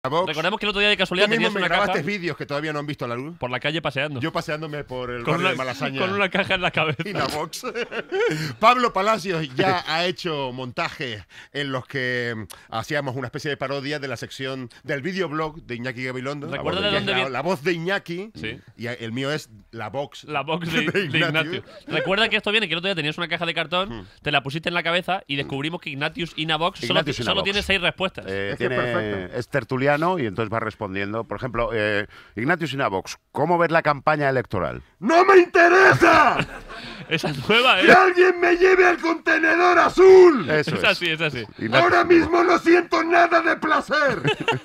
Recordemos que el otro día de casualidad Tú mismo tenías me una grabaste caja vídeos que todavía no han visto la luz. por la calle paseando. Yo paseándome por el con barrio una, de Malasaña. con una caja en la cabeza. Inabox. Pablo Palacios ya ha hecho montajes en los que hacíamos una especie de parodia de la sección del videoblog de Iñaki Gabilondo. ¿Recuerda de Que es dónde viene? la voz de Iñaki. Sí. Y el mío es la box. La box de Ignatius. Recuerda que esto viene, que el otro día tenías una caja de cartón, te la pusiste en la cabeza y descubrimos que Ignatius Inabox solo tiene 6 respuestas. Es tertuliano y entonces va respondiendo. Por ejemplo, Ignatius Inavox, ¿cómo ves la campaña electoral? ¡No me interesa! Esa nueva, ¡Que alguien me lleve al contenedor azul! Eso es así, es así. Ahora mismo no siento nada de placer.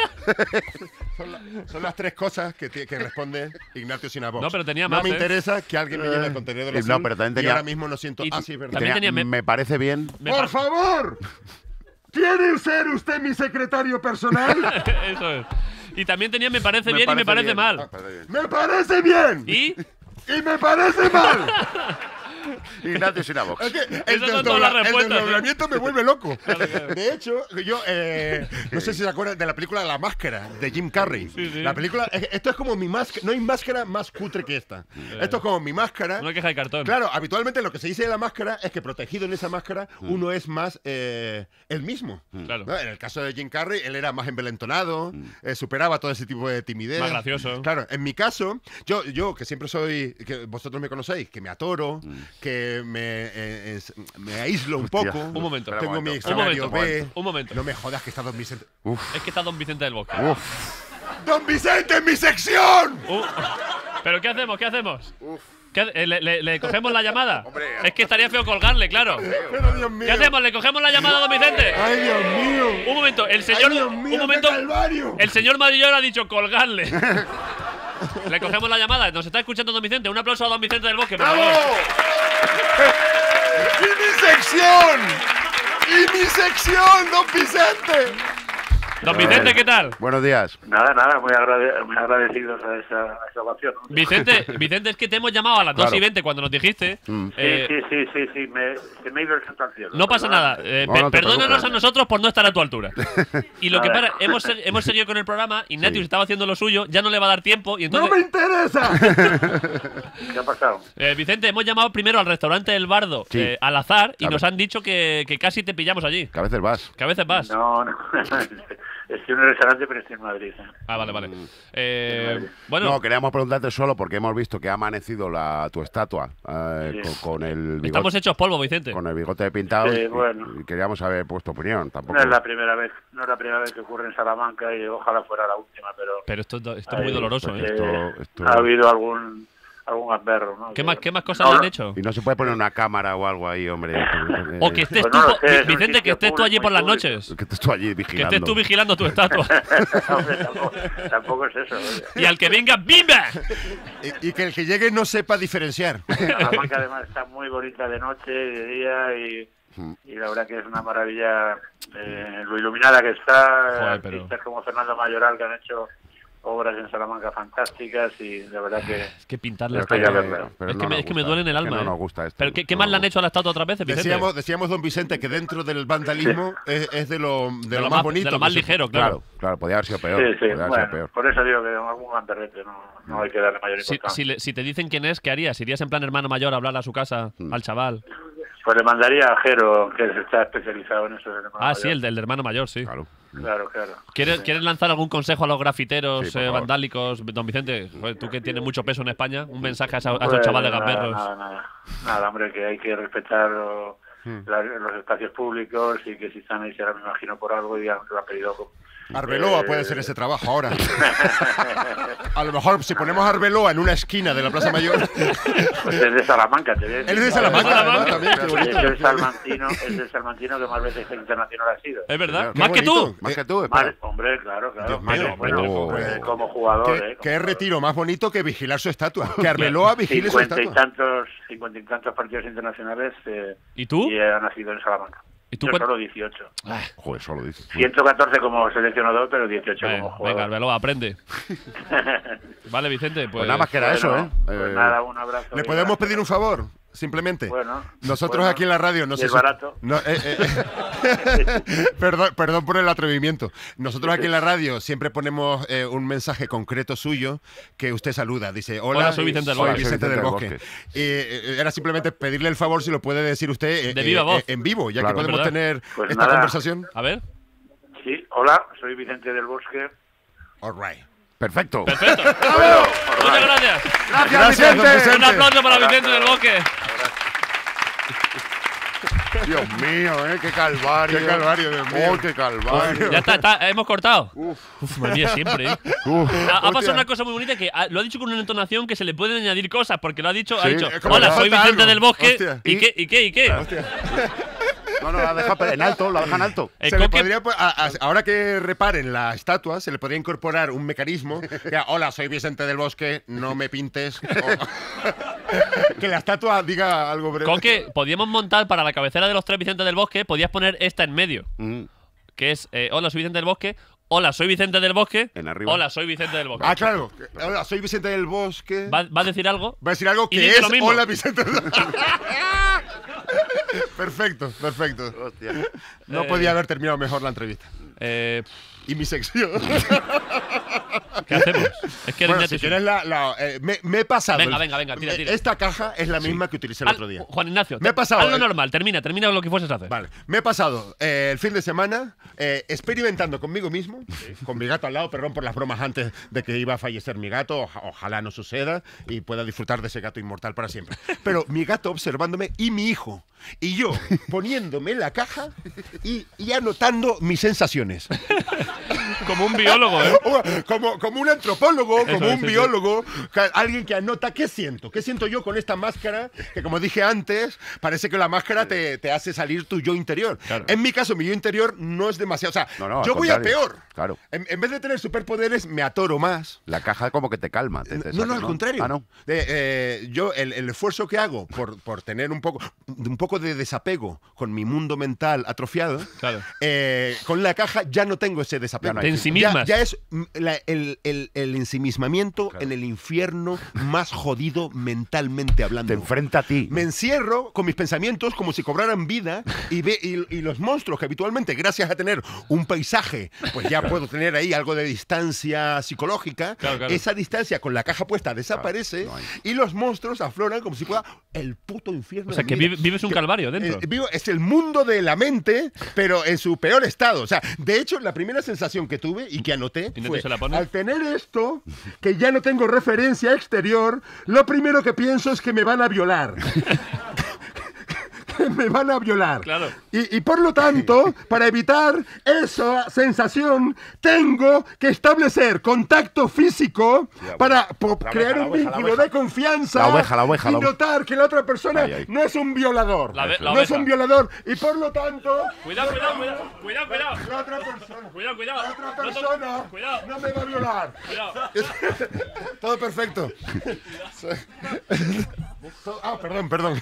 Son las 3 cosas que responde Ignatius Inavox. No, pero tenía No más, me ¿eh? interesa que alguien me lleve al contenedor azul. No, pero también tenía- Y ahora mismo no siento. Y Sí, es verdad. también tenía- me parece bien. ¡Por favor! ¿Quiere ser usted mi secretario personal? Eso es. Y también tenía me parece bien y me parece mal. ¡Me parece bien! Y ¡Y me parece mal! Ignatius Inavox. Es que Esas son todas las el respuestas, desdoblamiento me vuelve loco. De hecho, yo no sé si se acuerdan de la película La Máscara de Jim Carrey. Sí, sí. La película, esto es como mi máscara. No hay máscara más cutre que esta. Esto es como mi máscara. una queja de cartón. Claro, habitualmente lo que se dice de la máscara es que protegido en esa máscara uno es más el mismo. Claro. ¿No? En el caso de Jim Carrey, él era más envalentonado, superaba todo ese tipo de timidez. Más gracioso. Claro, en mi caso, yo que siempre soy, que vosotros me conocéis, que me atoro, que me aíslo un Hostia. poco. Un momento. Tengo mi Un escenario momento. B. Un momento. No me jodas que está Don Vicente. Es que está Don Vicente del Bosque. ¡Don Vicente en mi sección! ¿Pero qué hacemos? ¿Qué hacemos? ¿Le cogemos la llamada? Hombre. Es que estaría feo colgarle, claro. Pero Dios mío. ¿Qué hacemos? ¿Le cogemos la llamada a Don Vicente? ¡Ay, Dios mío! Un momento, el señor. ¡Ay, Dios mío, un momento. qué calvario! El señor Mayor ha dicho colgarle. Le cogemos la llamada. Nos está escuchando Don Vicente. Un aplauso a Don Vicente del Bosque, por ¡Bravo! favor. ¡Y mi sección! ¡Y mi sección, Don Vicente! Don Vicente, ¿qué tal? Buenos días. Nada, muy agradecidos a esa ocasión, ¿no? Vicente, es que te hemos llamado a las 2 y Claro. 20 cuando nos dijiste. Sí, se me ha ido el santo al cielo. No pasa nada. No te Perdónanos preocupes. a nosotros por no estar a tu altura. Y lo que Vale. pasa, hemos seguido con el programa. Ignatius Sí. estaba haciendo lo suyo, ya no le va a dar tiempo. Y ¡No entonces, me interesa! ¿Qué ha pasado? Vicente, hemos llamado primero al restaurante El Bardo Sí. al azar y Claro. nos han dicho que casi te pillamos allí. Que a veces vas. Que a veces vas. No. Estoy en un restaurante, pero estoy en Madrid. Ah, vale. Bueno, No, queríamos preguntarte solo porque hemos visto que ha amanecido tu estatua Sí. con el estamos bigote, hechos polvo, Vicente. con el bigote pintado Sí, y, bueno. y queríamos saber vuestra opinión. Tampoco. No es la primera vez que ocurre en Salamanca y ojalá fuera la última, pero Pero esto es muy doloroso, pues, ¿eh? Esto- ha habido algún gamberro, ¿no? ¿Qué más cosas le han hecho? Y no se puede poner una cámara o algo ahí, hombre. O que estés Pues tú, no lo sé, es un Vicente, que sitio estés tú allí público, por las muy público. noches. Que estés tú allí Que vigilando. estés tú vigilando tu estatua. Hombre, tampoco es eso. Oye. Y al que venga, ¡viva! y que el que llegue no sepa diferenciar. Salamanca además está muy bonita de noche y de día y la verdad que es una maravilla lo iluminada que está. Joder, pero- Artistas como Fernando Mayoral que han hecho obras en Salamanca fantásticas y la verdad que Es que pintarle Pero esta que ya verlo. pero Es no que me- nos es que me gusta, duele en el que alma, No ¿eh? nos gusta esto. ¿Pero qué No más nos le han gusta. hecho a la estatua otras veces, Vicente? Decíamos, Don Vicente, que dentro del vandalismo es de lo lo más bonito. de lo que más se- ligero, claro. Claro, podía haber sido peor. sí, podía haber sido bueno, peor. por eso digo que algún gamberrete no hay que darle mayor importancia. Si te dicen quién es, ¿qué harías? ¿Irías en plan hermano mayor a hablar a su casa, al chaval? Pues le mandaría a Jero, que está especializado en eso. Ah, sí, el del hermano mayor, sí. Claro. Claro. ¿Quieres lanzar algún consejo a los grafiteros Sí, por favor. vandálicos? Don Vicente, joder, tú que tienes mucho peso en España, un mensaje a esos Pues, chavales nada, gamberros. Nada, hombre, que hay que respetar los espacios públicos y que si están ahí será, me imagino, por algo y lo ha pedido. Arbeloa puede hacer ese trabajo ahora. A lo mejor si ponemos a Arbeloa en una esquina de la Plaza Mayor. Pues es de Salamanca, te ves. Él es de Salamanca, además, también, qué bonito. Es el salmantino que más veces internacional ha sido. ¿Es verdad? Qué ¿Más que bonito. tú? Más que tú, espera. Hombre, claro. Dios Más mío, bueno, hombre, como jugador, Qué retiro más bonito que vigilar su estatua. Que Arbeloa vigile su 50 y estatua. tantos partidos internacionales ¿Y tú? y ha nacido en Salamanca. ¿Y tú Yo cuánto? solo 18. Joder, solo dices. 114 como seleccionador, pero 18 como Venga, jugador. Arbeloa, aprende. Vale, Vicente, pues. Pues nada más que era eso, ¿eh? Pues nada, un abrazo. ¿Le y podemos gracias. pedir un favor? simplemente. Bueno, Nosotros aquí en la radio no y sé es si- barato. no, perdón por el atrevimiento. Nosotros aquí en la radio siempre ponemos un mensaje concreto suyo que usted saluda. Dice, hola, soy Vicente del soy Bosque. Vicente del Bosque. Era simplemente pedirle el favor si lo puede decir usted De viva voz. en vivo, ya Claro. que podemos ¿Verdad? tener Pues esta nada. conversación. A ver. Sí, hola, soy Vicente del Bosque. All right. Perfecto. Perfecto. Muchas gracias. Gracias, don Vicente. Un aplauso para Vicente del Bosque. Dios mío, qué calvario. Qué calvario, Dios mío. Oh, qué calvario. Ya está, hemos cortado. Uf, madre mía, siempre. Ha pasado una cosa muy bonita que lo ha dicho con una entonación que se le pueden añadir cosas, porque lo ha dicho, Sí, dicho, es como hola, que soy falta Vicente algo. del Bosque. Hostia. ¿Y qué? No, la deja en alto, la dejan alto. El Se le Coque- podría, ahora que reparen la estatua, se le podría incorporar un mecanismo que diga, hola, soy Vicente del Bosque, no me pintes. Que la estatua diga algo breve. Coque, podíamos montar para la cabecera de los 3 Vicente del Bosque, podías poner esta en medio, que es, hola, soy Vicente del Bosque, hola, soy Vicente del Bosque, En arriba. hola, soy Vicente del Bosque. Ah, claro. Hola, soy Vicente del Bosque. ¿Va a decir algo? Va a decir algo Y que dice es lo mismo. hola, Vicente del Bosque. Perfecto. Hostia. No podía haber terminado mejor la entrevista. Y mi sección. ¿Qué hacemos? Es que Bueno, ya si te- quieres me he pasado. Venga, tira. Esta caja es la misma que utilicé el otro día. Juan Ignacio, Me he pasado, haz lo normal, termina lo que fueses a hacer. Vale, me he pasado el fin de semana experimentando conmigo mismo, con mi gato al lado, perdón por las bromas antes de que iba a fallecer mi gato, ojalá no suceda y pueda disfrutar de ese gato inmortal para siempre. Pero mi gato observándome y mi hijo, y yo poniéndome en la caja y anotando mis sensaciones. Como un biólogo, ¿eh? Como un antropólogo, Eso como es, un sí, biólogo, alguien que anota qué siento yo con esta máscara, que como dije antes, parece que la máscara te hace salir tu yo interior. Claro. En mi caso, mi yo interior no es demasiado, o sea, No, yo al voy a contrario. peor. Claro. En vez de tener superpoderes, me atoro más. La caja como que te calma. te No, saca, al contrario. Ah, no. Yo, el esfuerzo que hago por tener un poco de desapego con mi mundo mental atrofiado, Claro. con la caja ya no tengo ese desapego. Ya no hay. Te ensimismas. Ya es el ensimismamiento en el infierno más jodido mentalmente hablando. Te enfrenta a ti. Me encierro con mis pensamientos como si cobraran vida y los monstruos que habitualmente, gracias a tener un paisaje, pues ya puedo tener ahí algo de distancia psicológica. Claro. Esa distancia con la caja puesta desaparece Claro, no hay. y los monstruos afloran como si fuera el puto infierno. O sea, en que mi vida. vives un calvario dentro. Es el mundo de la mente, pero en su peor estado. O sea, de hecho, la primera sensación que tuve y que anoté ¿Y no fue, se la pone? al tener esto, que ya no tengo referencia exterior, lo primero que pienso es que me van a violar. Que me van a violar. Claro. Y por lo tanto, para evitar esa sensación, tengo que establecer contacto físico para crear la un oveja, vínculo de confianza La oveja, y la oveja. notar que la otra persona Ay, ay. no es un violador. La no es oveja. un violador. Y por lo tanto, Cuidado. la otra persona, Cuidado. la otra persona Cuidado. no me va a violar. Cuidado. Todo perfecto. Perdón.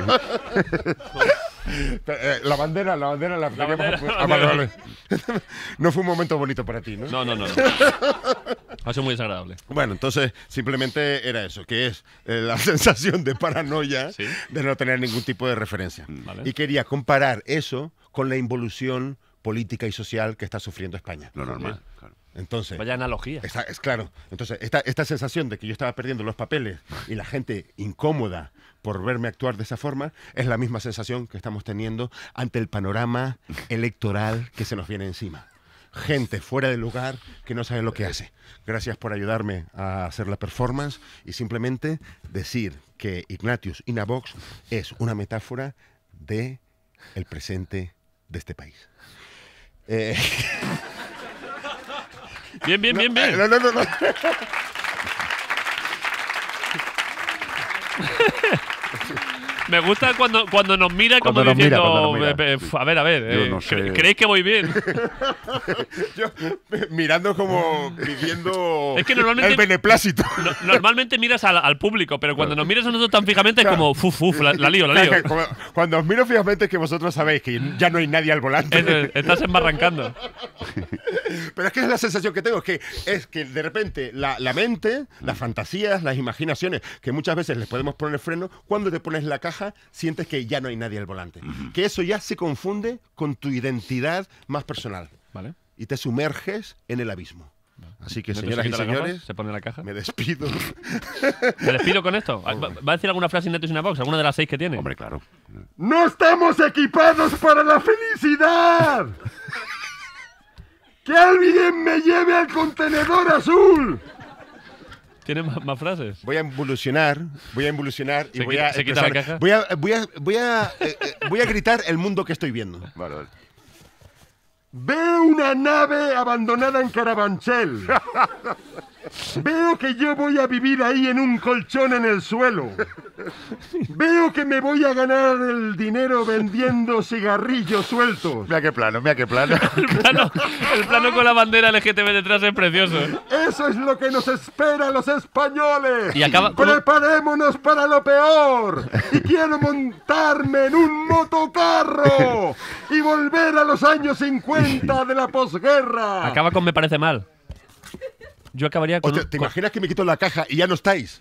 La bandera la bandera. vale. No fue un momento bonito para ti, ¿no? No. Ha sido muy desagradable. Bueno, entonces simplemente era eso, que es la sensación de paranoia Sí. de no tener ningún tipo de referencia. Vale. Y quería comparar eso con la involución política y social que está sufriendo España. Lo normal. Claro. Entonces, Vaya analogía. es claro. Entonces, esta sensación de que yo estaba perdiendo los papeles y la gente incómoda por verme actuar de esa forma es la misma sensación que estamos teniendo ante el panorama electoral que se nos viene encima. Gente fuera de lugar que no sabe lo que hace. Gracias por ayudarme a hacer la performance y simplemente decir que Ignatius Inavox es una metáfora de el presente de este país. Bien. No. Me gusta cuando nos mira como Cuando nos mira, diciendo, cuando nos mira. a ver, Yo no sé. ¿creéis que voy bien? Yo mirando como pidiendo Es que normalmente- el beneplácito. Normalmente miras al público, pero cuando nos miras a nosotros tan fijamente es como, la lío. Cuando os miro fijamente es que vosotros sabéis que ya no hay nadie al volante. Estás embarrancando. Pero es que es la sensación que tengo, es que de repente la mente, las fantasías, las imaginaciones, que muchas veces les podemos poner freno, cuando te pones la caja caja, sientes que ya no hay nadie al volante. Que eso ya se confunde con tu identidad más personal. Vale. Y te sumerges en el abismo. Así que, señoras y señores, se pone la caja. me despido. ¿Me despido con esto? ¿Va a decir alguna frase Ignatius in a Box? ¿Alguna de las 6 que tiene? Hombre, claro. ¡No estamos equipados para la felicidad! ¡Que alguien me lleve al contenedor azul! ¿Tiene más frases? Voy a evolucionar y ¿Se voy quita- a se quita la empezar- caja? voy a gritar el mundo que estoy viendo. Vale. Veo una nave abandonada en Carabanchel. Veo que yo voy a vivir ahí en un colchón en el suelo. Veo que me voy a ganar el dinero vendiendo cigarrillos sueltos. Mira qué plano, mira qué plano. El plano con la bandera LGTB detrás es precioso. Eso es lo que nos espera a los españoles. Y acaba- ¿cómo? Preparémonos para lo peor. Y quiero montarme en un motocarro y volver a los años 50 de la posguerra. Acaba con me parece mal. Yo acabaría con... Hostia, ¿te imaginas que me quito la caja y ya no estáis?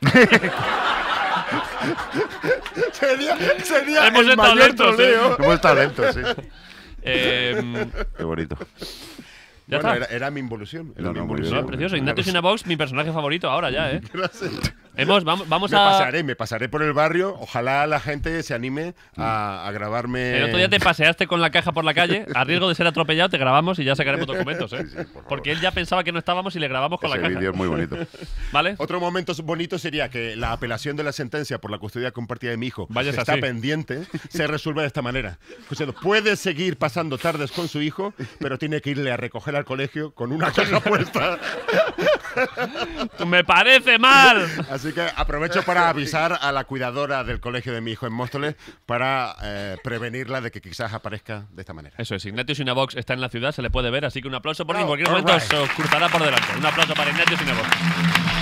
sería Hemos el estado mayor lentos, troleo. Hemos estado lentos, sí. Eh, Qué bonito. ya Bueno, está. era mi involución. Era No, mi no, muy involución. No, precioso. Ignatius in a Box, mi personaje favorito ahora ya, ¿eh? Gracias. Vamos Me a... pasaré por el barrio. Ojalá la gente se anime a grabarme. El otro día te paseaste con la caja por la calle, a riesgo de ser atropellado, te grabamos y ya sacaremos documentos, ¿eh? Sí, por favor. Porque él ya pensaba que no estábamos y le grabamos con Ese la caja. vídeo es muy bonito. ¿Vale? Otro momento bonito sería que la apelación de la sentencia por la custodia compartida de mi hijo, Vayas que está así. pendiente, se resuelve de esta manera. O sea, puede seguir pasando tardes con su hijo, pero tiene que irle a recoger al colegio con una caja puesta. ¡Me parece mal! Así que aprovecho para avisar a la cuidadora del colegio de mi hijo en Móstoles para prevenirla de que quizás aparezca de esta manera. Eso es, Ignatius in a Box está en la ciudad, se le puede ver, así que un aplauso porque en Bravo, cualquier momento all right. se os cruzará por delante. Un aplauso para Ignatius in a Box.